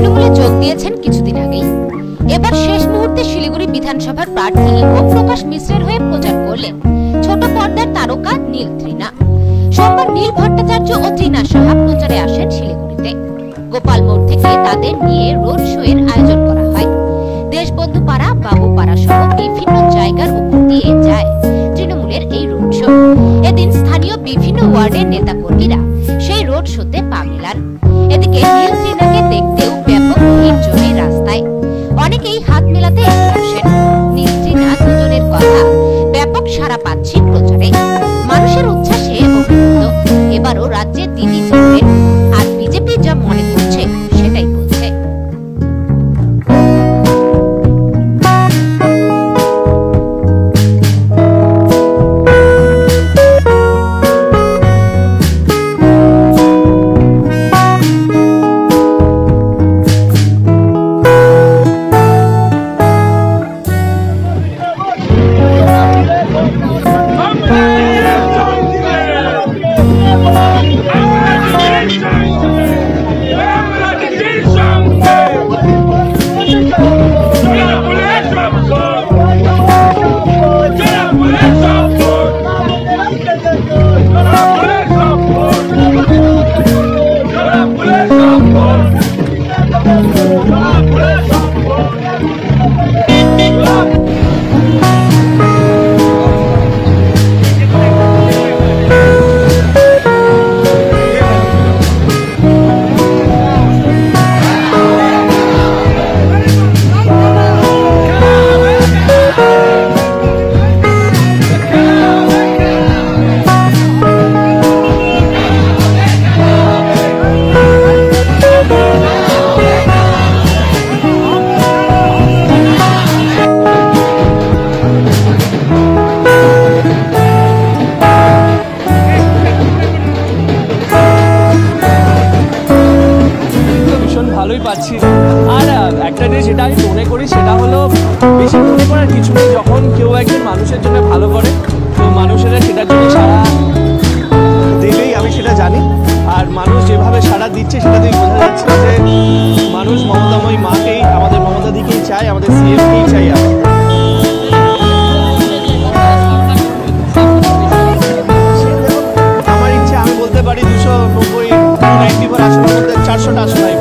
তৃণমূলে যোগ দিয়েছেন কিছুদিন আগেই। এবার শেষ মুহূর্তে শিলিগুড়ি বিধানসভার প্রার্থী ওম প্রকাশ মিশ্রের হয়ে প্রচার করলেন ছোট পর্দার তারকা নীল তৃণা। সোমবার নীল ভট্টাচার্য ও তৃণা সাহা প্রচারে আসেন শিলিগুড়িতে। গোপাল মোড় থেকে তাদের নিয়ে রোড শো এর আয়োজন করা হয়। দেশবন্ধু পাড়া, বাবু পাড়া সহ বিভিন্ন জায়গার উপর দিয়ে যায় তৃণমূলের এই রোড শো। এদিন স্থানীয় বিভিন্ন ওয়ার্ডের নেতাকর্মীরা সেই রোড শোতে পা মেলান। এদিকে নীল তৃণাকে দেখতেও ব্যাপক ভিড় জমে রাস্তায়। অনেকেই হাত মেলাতে আসেন। নীল তৃণা দুজনের কথা ব্যাপক সাড়া পাচ্ছে প্রচারে। মানুষের উচ্ছ্বাসে অভিভূত। এবারও রাজ্যে দিদি জিতবেন, আর বিজেপি যা মনে করছে সেটাই বলছে। ভালোই পাচ্ছি। আর একটা জিনিস যেটা আমি মনে করি সেটা হলো, বেশি মনে করার কিছু নেই। যখন কেউ একজন মানুষের জন্য ভালো করে, তো মানুষেরা সেটার জন্য সাড়া দেবেই, আমি সেটা জানি। আর মানুষ যেভাবে সাড়া দিচ্ছে সেটা দিয়ে বোঝা যাচ্ছে যে মানুষ মমতাময়ী মাকেই, আমাদের মমতা দিকেই চায়, আমাদের সিএমকেই চাই। আমার ইচ্ছে আমি বলতে পারি 290 আসনের মধ্যে 400টা আসন